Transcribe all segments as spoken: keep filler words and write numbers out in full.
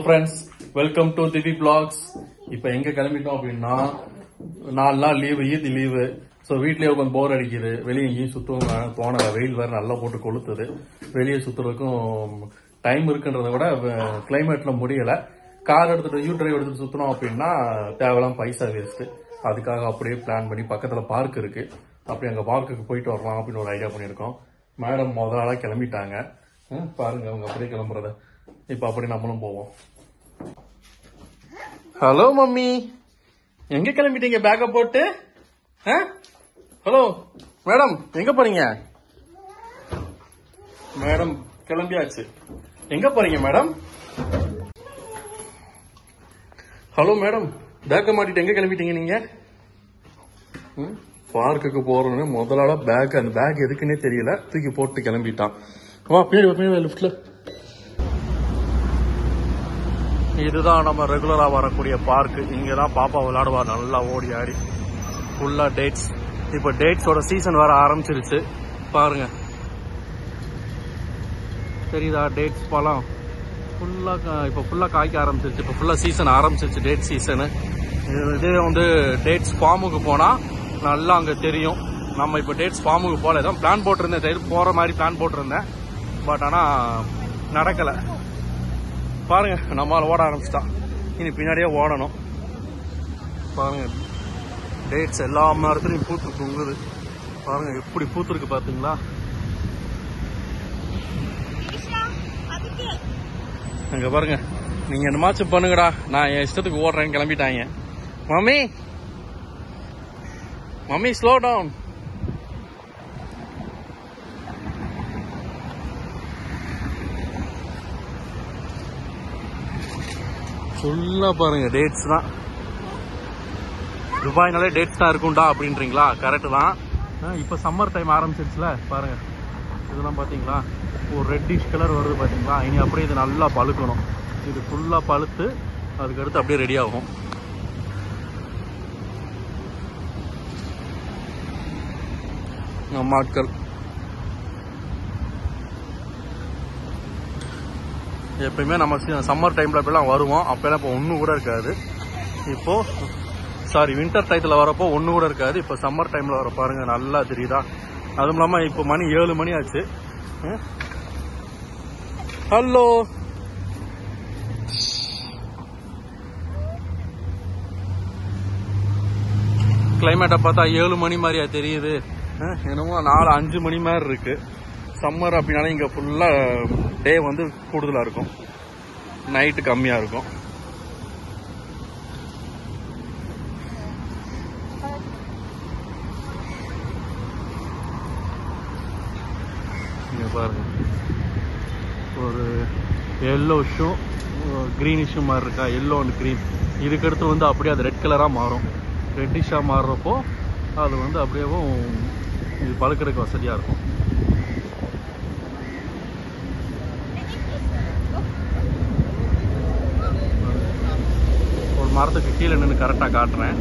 friends, welcome to Diviblogs. இப்போ எங்க கிளம்பிட்டோம் அப்படின்னா நாலு நாள் லீவு ஈத் லீவு. ஸோ வீட்லயே கொஞ்சம் போர் அடிக்குது, வெளியே எங்கேயும் சுத்தவும் போன வெயில் வேற நல்லா போட்டு கொளுத்துது. வெளியே சுத்துறதுக்கும் டைம் இருக்குன்றத விட கிளைமேட்ல முடியல. கார் எடுத்துட்டு யூ டிரைவ் எடுத்துட்டு சுத்தணும் அப்படின்னா தேவையில்லாம் பைசா வேஸ்ட். அதுக்காக அப்படியே பிளான் பண்ணி பக்கத்துல பார்க் இருக்கு, அப்படி அங்க பார்க்குக்கு போயிட்டு வரலாம் அப்படின்னு ஒரு ஐடியா பண்ணிருக்கோம். மேடம் முதல் நாளா கிளம்பிட்டாங்க, பாருங்க அவங்க அப்படியே கிளம்புறத. இப்ப அப்படி நம்மளும் போவோம். ஹலோ மம்மி, எங்க கிளம்பிட்டீங்க பேக்க போட்டு? ஹலோ மேடம், எங்க போறீங்க? மேடம் கிளம்பியாச்சு. எங்க போறீங்க மேடம்? ஹலோ மேடம், பேக்க மாட்டிட்டு எங்க கிளம்பிட்டீங்க நீங்க? பார்க்குக்கு போறோன்னு முதலாள பேக், அந்த பேக் எதுக்குன்னே தெரியல, தூக்கி போட்டு கிளம்பிட்டான். வா பின்னாடி பின்னாடி லிஃப்ட்ல. இதுதான் நம்ம ரெகுலரா வரக்கூடிய பார்க். இங்கதான் பாப்பா விளையாடுவா, நல்லா ஓடி ஆடி. ஃபுல்லா டேட்ஸ். இப்ப டேட்ஸோட சீசன் வர ஆரம்பிச்சிருச்சு பாருங்க, தெரியுதா? டேட்ஸ் பழம் ஃபுல்லா இப்ப ஃபுல்லா காய்க்க ஆரம்பிச்சிருச்சு. இப்ப ஃபுல்லா சீசன் ஆரம்பிச்சிருச்சு, டேட் சீசனு. இதே வந்து டேட்ஸ் ஃபார்முக்கு போனா நல்லா அங்க தெரியும். நம்ம இப்ப டேட்ஸ் ஃபார்முக்கு போல, ஏதோ பிளான் போட்டிருந்தேன், போற மாதிரி பிளான் போட்டிருந்தேன். பட் ஆனா நடக்கல. பாருங்க நம்மளால ஓட ஆரம்பிச்சிட்டான், இனி பின்னாடியே ஓடணும். பாருங்க டேட்ஸ் எல்லா மரத்துலையும் பூத்து தொங்குது. பாருங்க எப்படி பூத்துருக்கு பாத்தீங்களா? அங்க பாருங்க, நீங்க என்னமாச்சும் பண்ணுங்கடா, நான் என் இஷ்டத்துக்கு ஓடுறேன்னு கிளம்பிட்டாங்க. Mummy mummy slow down. ஃபுல்லா பாருங்க டேட்ஸ் தான். துபாய்னாலே டேட்ஸ் தான் இருக்கும்டா அப்படின்றீங்களா? கரெக்ட் தான். இப்ப சம்மர் டைம் ஆரம்பிச்சிருச்சுல, பாருங்க இதெல்லாம் பாத்தீங்களா, ஒரு ரெட்டிஷ் கலர் வருது பாத்தீங்களா? இனி அப்படியே இது நல்லா பழுக்கணும். இது ஃபுல்லா பழுத்து அதுக்கடுத்து அப்படியே ரெடி ஆகும். நம்ம ஆட்கள் எப்பயுமே நம்ம சம்மர் டைம்ல இப்பெல்லாம் வருவோம், அப்பெல்லாம் இப்போ ஒன்றும் கூட இருக்காது. இப்போ சாரி வின்டர் டைத்துல வரப்போ ஒன்றும் கூட இருக்காது. இப்போ சம்மர் டைம்ல வர பாருங்க நல்லா தெரியுதா? அதுவும் இல்லாம இப்போ மணி ஏழு மணி ஆச்சு. ஹலோ கிளைமேட்டை பார்த்தா ஏழு மணி மாதிரியா தெரியுது? என்னமோ நாலு அஞ்சு மணி மாதிரி இருக்கு. சம்மர் அப்படின்னாலே இங்க ஃபுல்லா டே வந்து கூடுதலா இருக்கும், நைட்டு கம்மியா இருக்கும். இங்க பாருங்க ஒரு எல்லோஷும் கிரீனிஷும் மாதிரி இருக்கா, எல்லோ அண்ட் கிரீன். இதுக்கடுத்து வந்து அப்படியே அது ரெட் கலரா மாறும். ரெட்டிஷா மாறுறப்போ அது வந்து அப்படியேவும் இது பழுக்கிறதுக்கு வசதியா இருக்கும். ஒரு மரத்துக்கு கீழே நின்று கரெக்டா காட்டுறேன்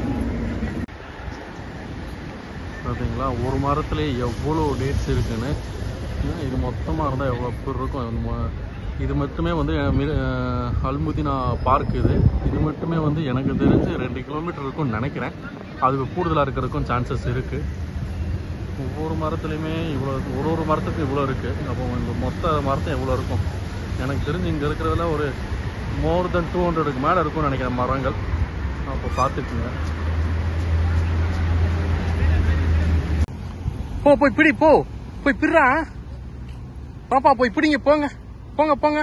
பார்த்தீங்களா? ஒரு மரத்துல எவ்வளோ டேட்ஸ் இருக்குன்னு. இது மொத்தமா இருந்தா எவ்வளோ பேர் இருக்கும். இது மட்டுமே வந்து அல்முதீனா பார்க். இது இது மட்டுமே வந்து எனக்கு தெரிஞ்சு ரெண்டு கிலோமீட்டர் இருக்கும்னு நினைக்கிறேன். அதுக்கு கூடுதலாக இருக்கிறதுக்கும் சான்சஸ் இருக்கு. ஒவ்வொரு மரத்துலையுமே இவ்வளோ, ஒரு ஒரு மரத்துக்கும் இவ்வளோ இருக்கு. அப்போ இந்த மொத்த மரத்தும் எவ்வளோ இருக்கும் எனக்கு தெரிஞ்சு இங்கே இருக்கிறதுல ஒரு மோர் தென் டூ ஹண்ட்ரடுக்கு மேலே இருக்கும்னு நினைக்கிறேன் மரங்கள். அப்போ பார்த்துக்குங்க. போ போய் பிடி, போ போய் பிடுறா பாப்பா, போய் பிடிங்க, போங்க போங்க போங்க.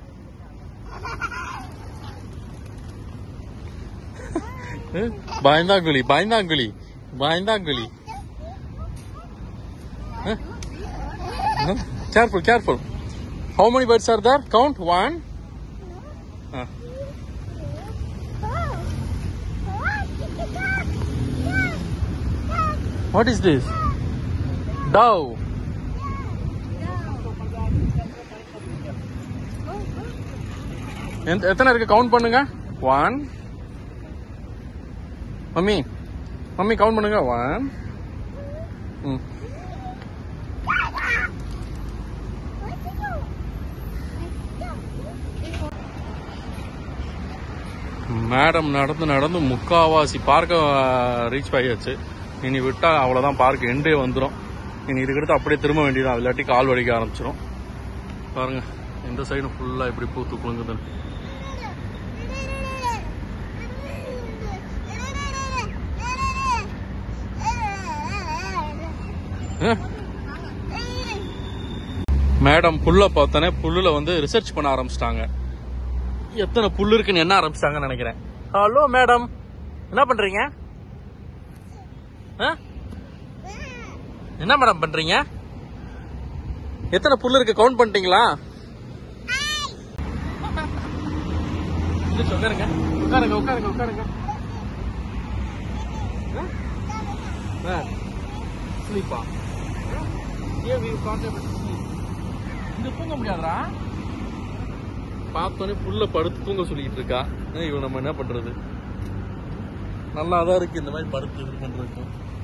பாய்ந்தாங்குழி பாய்ந்தாங்குழி பாய்ந்தாங்குழி. Careful, careful. How many birds are there? Count. One. Uh. What is this? Dove. எத்தனை இருக்கு கவுண்ட் பண்ணுங்க. ஒன். மம்மி மம்மி கவுண்ட் பண்ணுங்க. ஒன். மேடம் நடந்து நடந்து முக்காவாசி பார்க்க ரீச் ஆகியாச்சு. இனி விட்டா அவ்வளவுதான், பார்க் எண்டே வந்துடும். இனி இதுக்கடுத்து அப்படியே திரும்ப வேண்டியதான், இல்லாட்டி கால் வலிக்க ஆரம்பிச்சிடும். பாருங்க இந்த சைடு ஃபுல்லா இப்படி பூத்து குலுங்குது. மேடம் புல்ல பார்த்தோன்னே புல்லுல வந்து ரிசர்ச் பண்ண ஆரம்பிச்சிட்டாங்க. எத்தனை புல்லு இருக்குன்னு என்ன ஆரம்பிச்சிட்டாங்கன்னு நினைக்கிறேன். ஹலோ மேடம், என்ன பண்றீங்க? என்ன மேடம் பண்றீங்க? எத்தனை புல்லு இருக்கு கவுண்ட் பண்ணிட்டீங்களா? உட்காருங்க உட்காருங்க உட்காருங்க உட்காருங்க. ஸ்லீப்பா? இங்க தூங்க முடியாதா? பார்த்தோன்னே புல்ல படுத்து தூங்க சொல்லிட்டு இருக்கா. இவன் நம்ம என்ன பண்றது? நல்லாதான் இருக்கு இந்த மாதிரி படுத்து இது பண்றதுக்கு.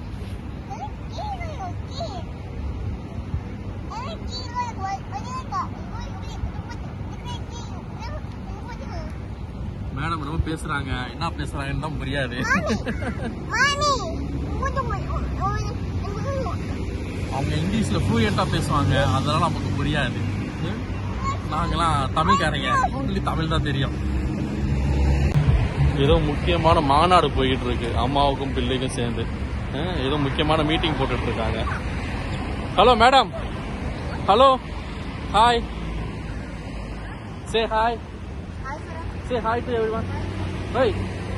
மேடம் நம்ம பேசுறாங்க, என்ன பேசுறாங்கன்னு தான் புரியாது. அவங்க இங்கிலீஷ்ல ஃப்ளூயண்டா பேசுவாங்க, அதனால நமக்கு புரியாது. நாங்கெல்லாம் தமிழ்காரங்க, ஒன்லி தமிழ் தான் தெரியும். ஏதோ முக்கியமான மாநாடு போயிட்டு இருக்கு, அம்மாவுக்கும் பிள்ளைக்கும் சேர்ந்து. ஏதோ முக்கியமான மீட்டிங் போட்டுட்டு இருக்காங்க. Hello madam, hello, hi, say hi, say hi to everyone. Hi,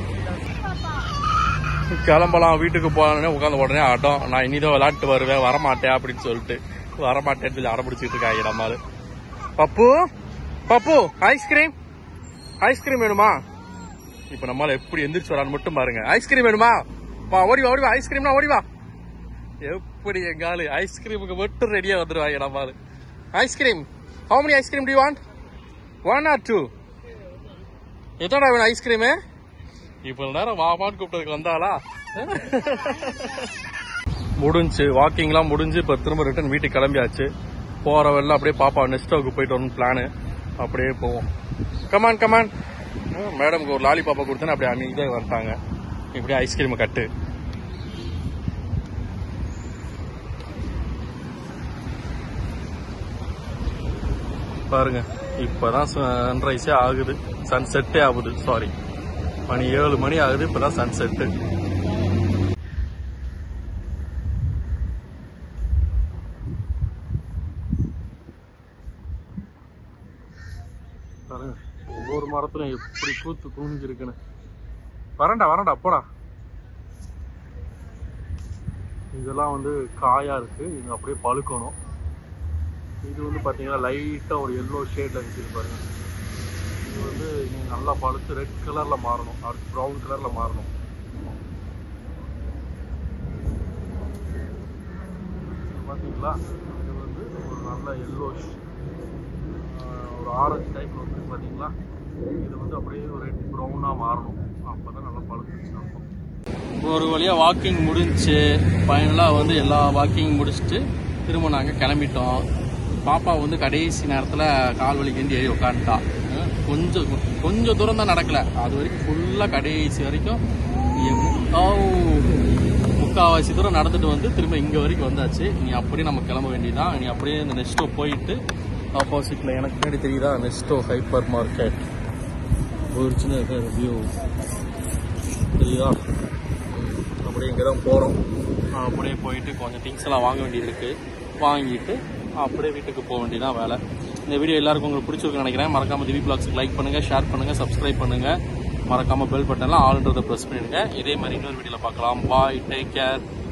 கிளம்பலாம் வீட்டுக்கு போனே உட்காந்து உடனே ஆட்டம். நான் இனிதான் விளையாட்டு வருவேன், வரமாட்டேன் அப்படின்னு சொல்லிட்டு வரமாட்டேன்னு சொல்லி அடம்பிடிச்சிட்டு இருக்காங்க நம்மளு. பப்பு பப்பு ஐஸ்கிரீம் ஐஸ்கிரீம் வேணுமா? இப்ப நம்மளால எப்படி எந்திரிச்சு வரான்னு மட்டும் பாருங்க. ஐஸ்கிரீம் வேணுமா? ஓடிவா ஓடிவா, ஐஸ்கிரீம்னா ஓடிவா. எப்படி எங்காலு ஐஸ்கிரீமுக்கு மட்டும் ரெடியா வந்துருவாங்க நம்மளு. Ice cream, how many ice cream do you want? one or two? எத்தனை வேணும் ஐஸ்கிரீமு? இப்ப நேரம் வாமான்னு கூப்பிட்டதுக்கு வந்தாளா? முடிஞ்சு வாக்கிங்லாம் முடிஞ்சு இப்ப திரும்ப ரிட்டர்ன் வீட்டுக்கு கிளம்பியாச்சு. போற வெள்ள அப்படியே பாப்பா நெஸ்டோவுக்கு போயிட்டு வரணும் பிளானு. அப்படியே போவோம். Come on come on. மேடம்க்கு ஒரு லாலி பாப்பா கொடுத்தேன்னு அப்படியே அன்னைக்கு தான் வந்துட்டாங்க. இப்படியே ஐஸ்கிரீம் கட்டு. பாருங்க இப்பதான் சன்ரைஸே ஆகுது, சன்செட்டே ஆகுது. சாரி, மணி ஏழு மணி ஆகுது, இப்பதான் சன்செட்டு. பாருங்க ஒவ்வொரு மரத்திலும் எப்படி பூத்து குனிஞ்சிருக்குன்னு. வரண்டா வரண்டா போடா. இதெல்லாம் வந்து காயா இருக்கு, இது அப்படியே பழுக்கணும். இது வந்து பாத்தீங்கன்னா லைட்டா ஒரு எல்லோ ஷேட்ல இருக்குது பாருங்க. இது வந்து நல்லா பழுத்து ரெட் கலர்ல மாறணும், அடுத்து ப்ரௌன் கலர்ல மாறணும். பாத்தீங்களா, இது வந்து ஒரு நல்ல எல்லோ, ஒரு ஆரஞ்சு டைப்ல வந்து பாத்தீங்களா. இது வந்து அப்படியே ஒரு ரெட் ப்ரௌனா மாறணும், அப்பதான் நல்லா பழுத்துச்சு. ஒரு வழியா வாக்கிங் முடிஞ்சு ஃபைனலா வந்து எல்லா வாக்கிங் முடிச்சுட்டு திரும்ப நாங்க கிளம்பிட்டோம். பாப்பா வந்து கடைசி நேரத்துல கால் வலிக்கு ஏறி உட்காந்துட்டா. கொஞ்சம் கொஞ்சம் தூரம் தான் நடக்கல, அது வரைக்கும் ஃபுல்லா கடைசி வரைக்கும் முக்காவாசி தூரம் நடந்துட்டு வந்து திரும்ப இங்க வரைக்கும் வந்தாச்சு. நீ அப்படியே நம்ம கிளம்ப வேண்டியதான். நீ அப்படியே இந்த நெஸ்டோ போயிட்டு ஆப்போசிட்ல எனக்கு முன்னாடி தெரியுதா நெஸ்டோ ஹைப்பர் மார்க்கெட், ஒரு சின்ன வியூ தெரியுதா. அப்படியே இங்கதான் போறோம். அப்படியே போயிட்டு கொஞ்சம் திங்ஸ் எல்லாம் வாங்க வேண்டியது இருக்கு, வாங்கிட்டு அப்படியே வீட்டுக்கு போக வேண்டியதான் வேலை. இந்த வீடியோ எல்லாருக்கும் உங்களுக்கு பிடிச்சிருக்குன்னு நினைக்கிறேன். மறக்காம திவி பிளாக்ஸ்க்கு லைக் பண்ணுங்க, ஷேர் பண்ணுங்க, சப்ஸ்கிரைப் பண்ணுங்க. மறக்காம பெல் பட்டன்லாம் ஆல்ன்றதை ப்ரெஸ் பண்ணிடுங்க. இதே மாதிரி இன்னொரு வீடியோல பார்க்கலாம். Bye, take care.